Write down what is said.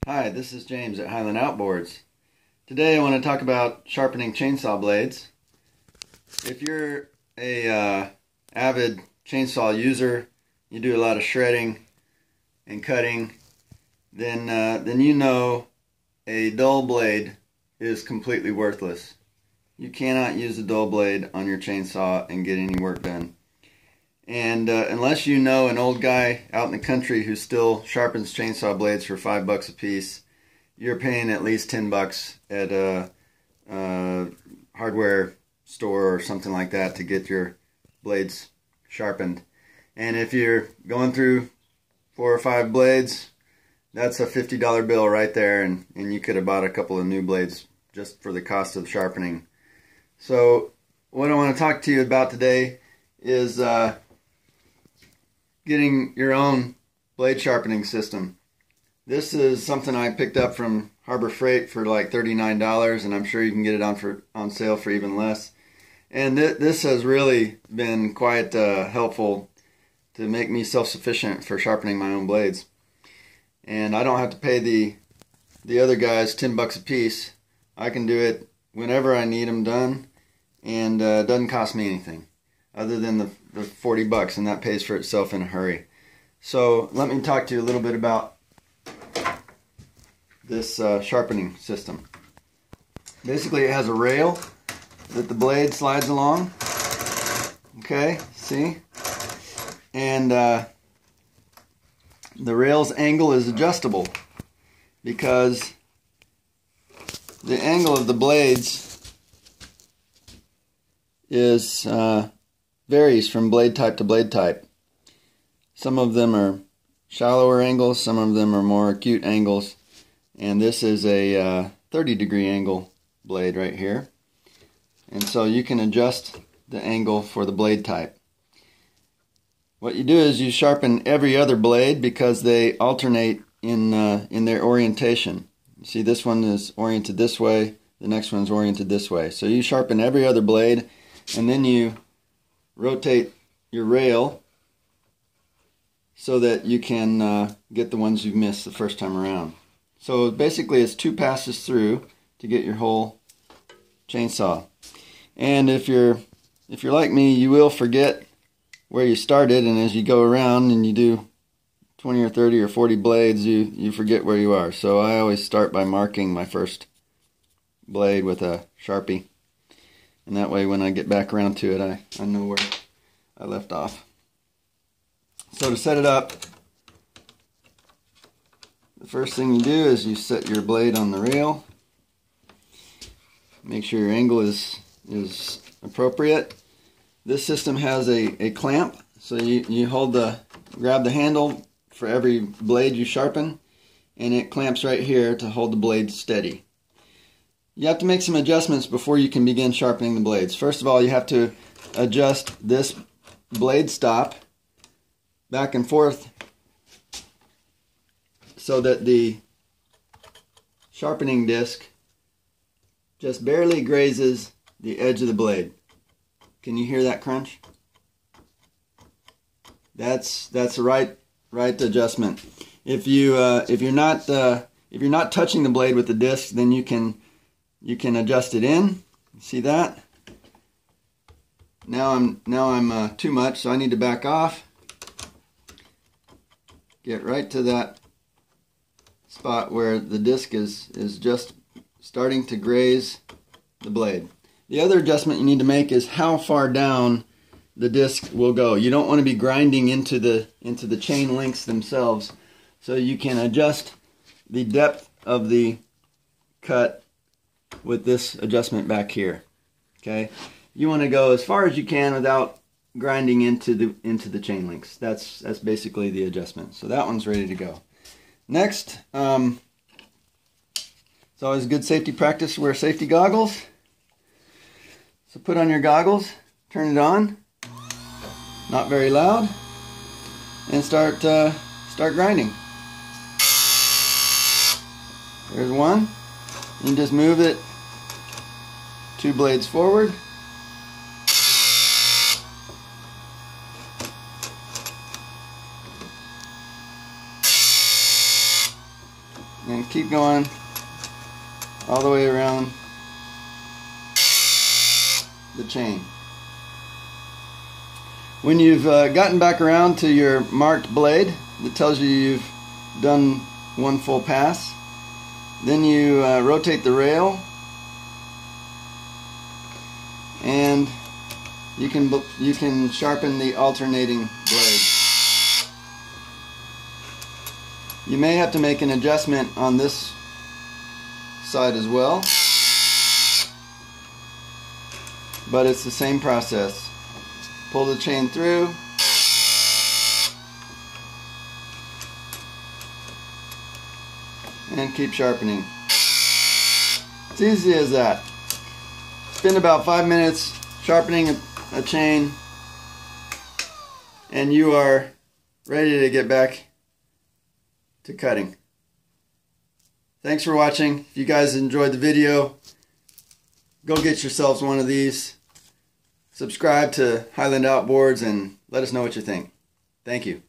Hi, this is James at Highland Outboards. Today I want to talk about sharpening chainsaw blades. If you're a avid chainsaw user, you do a lot of shredding and cutting, then you know a dull blade is completely worthless. You cannot use a dull blade on your chainsaw and get any work done. And unless you know an old guy out in the country who still sharpens chainsaw blades for $5 a piece, you're paying at least $10 at a hardware store or something like that to get your blades sharpened. And if you're going through 4 or 5 blades, that's a $50 bill right there, and you could have bought a couple of new blades just for the cost of sharpening. So what I want to talk to you about today is getting your own blade sharpening system. This is something I picked up from Harbor Freight for like $39, and I'm sure you can get it on sale for even less. And this has really been quite helpful to make me self-sufficient for sharpening my own blades. And I don't have to pay the other guys $10 a piece. I can do it whenever I need them done, and it doesn't cost me anything other than the $40, and that pays for itself in a hurry. So let me talk to you a little bit about this sharpening system. Basically, it has a rail that the blade slides along. Okay, see? And the rail's angle is adjustable because the angle of the blades is varies from blade type to blade type. Some of them are shallower angles, some of them are more acute angles, and this is a 30-degree angle blade right here. And so you can adjust the angle for the blade type. What you do is you sharpen every other blade because they alternate in their orientation. You see, this one is oriented this way, the next one's oriented this way. So you sharpen every other blade, and then you rotate your rail so that you can get the ones you've missed the first time around. So basically it's 2 passes through to get your whole chainsaw. And if you're like me, you will forget where you started, and as you go around and you do 20 or 30 or 40 blades, you forget where you are. So I always start by marking my first blade with a Sharpie. And that way when I get back around to it, I know where I left off. So to set it up, the first thing you do is you set your blade on the rail. Make sure your angle is appropriate. This system has a clamp, so you grab the handle for every blade you sharpen, and it clamps right here to hold the blade steady. You have to make some adjustments before you can begin sharpening the blades. First of all, you have to adjust this blade stop back and forth so that the sharpening disc just barely grazes the edge of the blade. Can you hear that crunch? That's the right adjustment. If you're not touching the blade with the disc, then you can adjust it in. See that? Now I'm too much, so I need to back off. Get right to that spot where the disc is just starting to graze the blade. The other adjustment you need to make is how far down the disc will go. You don't want to be grinding into the chain links themselves, so you can adjust the depth of the cut with this adjustment back here. Okay, you want to go as far as you can without grinding into the chain links. That's basically the adjustment. So that one's ready to go. Next, it's always good safety practice to wear safety goggles. So put on your goggles, turn it on, not very loud, and start grinding. There's one. You just move it 2 blades forward. and keep going all the way around the chain. When you've gotten back around to your marked blade that tells you you've done one full pass, then you rotate the rail, and you can sharpen the alternating blade. You may have to make an adjustment on this side as well, but it's the same process. Pull the chain through, and keep sharpening. It's easy as that. Spend about 5 minutes sharpening a chain, and you are ready to get back to cutting. Thanks for watching. If you guys enjoyed the video, go get yourselves one of these. Subscribe to Highland Outboards and let us know what you think. Thank you.